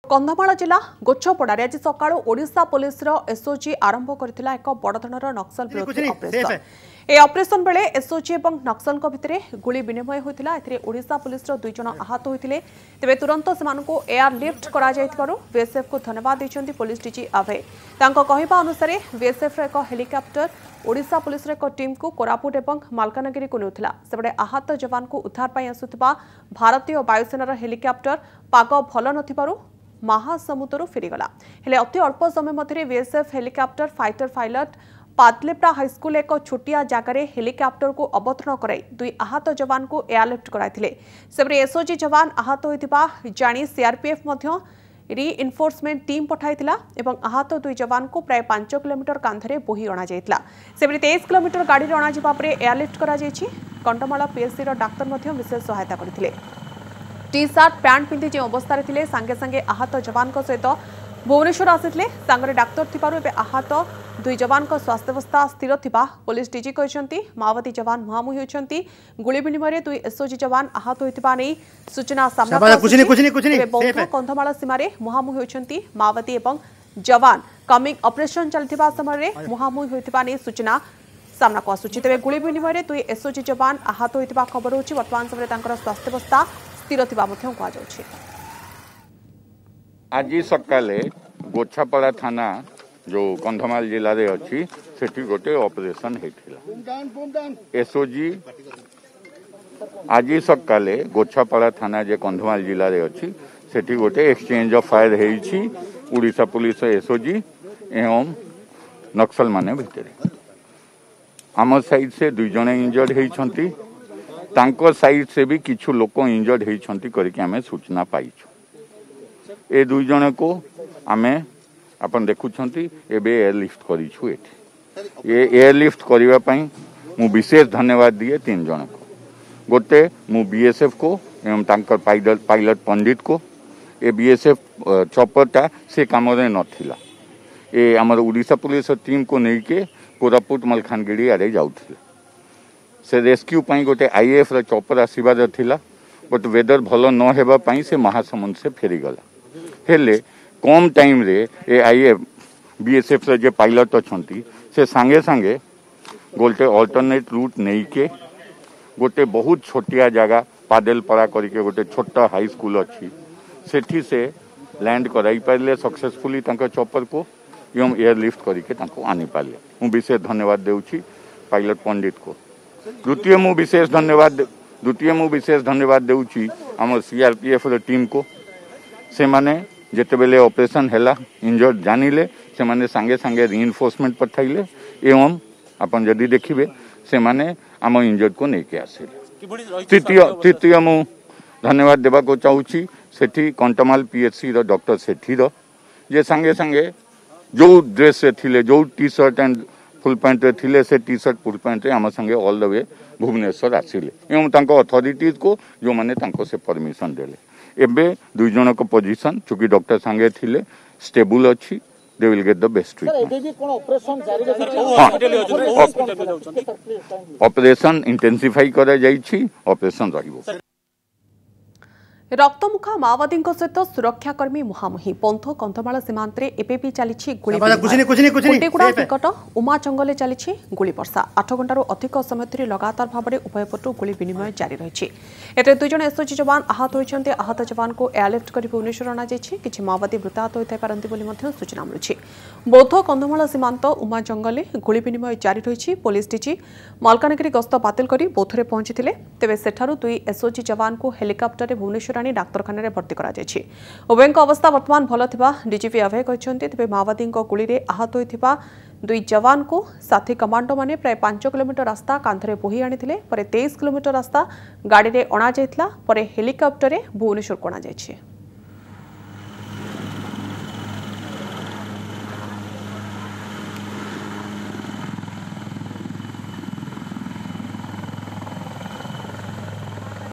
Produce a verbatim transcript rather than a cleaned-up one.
कंधमाल जिला गोछपड़ारे आज सका ओडिशा पुलिस एसओजी आरंभ करथिला एक बड़ धरनर नक्सल विरोधी ऑपरेशन। ए ऑपरेशन बेले एसओजी और नक्सल भितर गुली विनिमय होता है। ओडिशा पुलिस दुई जन आहत होते तेज तुरंत से एयर लिफ्ट कर बीएसएफ को धन्यवाद देते पुलिस डीजी अभय। कहवा अनुसार बीएसएफ एक हेलिकॉप्टर ओडिशा पुलिस एक टीम को कोरापुट और मालकानगिरी को नेउथिला। सेबडे आहत जवान को उद्धार पाई आसुथिबा भारतीय वायुसेनार हेलिकॉप्टर पाग भल नथिबारु महासमुद्र फेरीगला। हेले अति अल्प समय मध्य बीएसएफ हेलिकॉप्टर फाइटर पायलट पातलेपड़ा हाईस्कूल एक छोटिया जगार हेलिकॉप्टर को अवतरण कराई दुई आहत जवान को एयरलिफ्ट कराइथिले। सेबरे एसओजी जवान आहत होइतिबा जानी सीआरपीएफ मध्य रीइनफोर्समेंट टीम पठाइथिला एवं आहत दुई जवान को प्राय पांच किलोमीटर कांधरे बोही अणा जाइतिला। सेबरे तेईस किलोमीटर गाड़ी अणा जिबा परे एयरलिफ्ट करा जाइछि। कंटमाल पीएससी रो डाक्टर मध्य विशेष सहायता करथिले। टी सार्ट पैंट पिंधि जो अवस्था थे सांगे सांगे आहत जवान सहित भुवनेश्वर आसिथिले। सांगरे डाक्तर थिबारु एबे आहत दुई जवान को स्वास्थ्यावस्था स्थिर थिबा पुलिस डीजी कहछंती। माओवादी जवान मुहामुही होछंती। गुली विनिमय दुई एसओजी जवान आहत होइतिबा नै सूचना सामना कंधमाल सीमारे मुहामुही होछंती। माओवादी एवं जवान कमिंग ऑपरेशन चलथिबा समय मुहामुही होइतिबा नै सूचना सामना को आसुछि। तेबे गुली विनिमय दुई एसओजी जवान आहत होइतिबा खबर होछि। वर्तमान समय तांकर स्वास्थ्यावस्था स्थिर थिबा मध्यम को आजाउछि। आज सकाले गोछापड़ा थाना जो कंधमाल जिले में अच्छी सेठी गोटे ऑपरेशन होता। एसओजी आज सकाले गोछापड़ा थाना जे कंधमाल जिले में अच्छी सेठी गोटे एक्सचेंज ऑफ फायर होइछि ओडिशा पुलिस एसओजी एवं नक्सल माने भितर। आम साइड से दुई जन इंजर्ड होइछंती। तांको साइड से भी किछु लोक इंजर्ड होइछंती करके आमे सूचना पाइछु। ए दुई जन को आमे अपन देखुछंती एबे एयरलिफ्ट करिछु। एठी ये एयरलिफ्ट करिवा पई मु विशेष धन्यवाद दिए तीन जन को। गोटे मु बीएसएफ को एवं तांकर पायलट पायलट पंडित को। ए बीएसएफ चॉपरटा से काम रे नथिला। ए हमर ओडिशा पुलिस टीम को नेके कोरापुट मालकानगिरी आरे जाउथिले। से रेस्क्यू पाई गोटे आईएएफ रा चॉपर आसीबार थिला बट वेदर भलो न हेबा पाई से महासमुद्र से फेरी गला। हेले कम टाइम रे ए आईएएफ बीएसएफ रे जे पायलट अछंती से सांगे सांगे गोटे अल्टरनेट रूट नहीं के गोटे बहुत छोटिया जगह पादेल पड़ा करके गोटे छोटा हाई स्कूल अच्छी सेठी से लैंड कराई पारे सक्सेसफुली तांका चॉपर को एवं एयरलिफ्ट करके तांको आनी पारे। मु विशेष धन्यवाद देउछि पायलट पंडित को। द्वितीय मु विशेष धन्यवाद द्वितीय मु विशेष धन्यवाद देउछि हमर सीआरपीएफ रो टीम को। से माने जेते बेले ऑपरेशन हैला इंजर्ड जानिले से माने सांगे सांगे रीइनफोर्समेंट पठाइले एवं अपन जदी देखिबे से माने आम इंजर्ड को नेके आसिले। तृतीय तृतीय मु धन्यवाद देबा को चाहूछि सेठी कंटमाल पीएचसी रो डॉक्टर सेठी रो जे सांगे सांगे जो ड्रेस से थिले जो T shirt and full pant रे थिले से टी शर्ट फुल पैंट रे आम संगे ऑल द वे भुवनेश्वर आसिले एवं तांको अथॉरिटीज को जो माने तांको से परमिशन देले। एबे दुई जन को पोजीशन चूंकि डॉक्टर संगे थिले स्टेबल अच्छी they will get the best treatment. Operation intensify करा जाइछि। ऑपरेशन रहिबो। रक्तमुखा माओवादी सहित सुरक्षाकर्मी मुहामुही पंथ कंधमाल सीमांत एबी चली गुड़ीगुड़ा निकट उमा जंगल चली गुली वर्षा। आठ घंटार अधिक समय धरी लगातार भाव में उभय पटु गुली विनिमय जारी रही। एटे दुई जन एसओजी जवान आहत होइछन्ते। आहत जवान को एयरलिफ्ट कर भुवनेश्वर अणा जाइछि। किछि माओवादी मृताहत होइथाइ पारन्ति बोली मध्य सूचना मिलुछि। बौद्ध कंधमाल सीमांत उमा जंगल गुली विनिमय जारी रही। पुलिस डीजी मालकानगिरी गस्त बातिल कर बौद्धरे पहुंचीथिले। तेबे सेठारु दुई एसओजी जवान को हेलिकॉप्टर भुवनेश्वर डाक्तरखाना रे भर्ती करा जायछि। उभय अवस्था वर्तमान भल थिबा डीजीपी अभय कहछन्ते। तेबे माओवादी गुली रे आहत होइथिबा दुई जवान को साथी कमांडो माने प्राय पांच किलोमीटर रास्ता कांधरे बोही आनिथिले। परे तेईस किलोमीटर रास्ता गाड़ी रे अणा जायथिला। परे हेलिकॉप्टर रे भुवनेश्वर कोणा जायछि।